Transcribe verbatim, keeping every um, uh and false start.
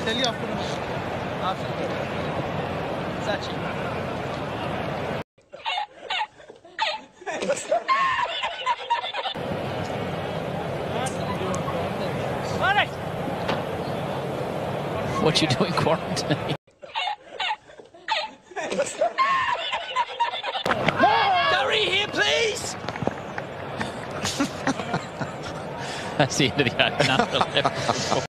tell you after. After. Sledging. What you doing quarantine? Gary, here, please! That's the end of the act.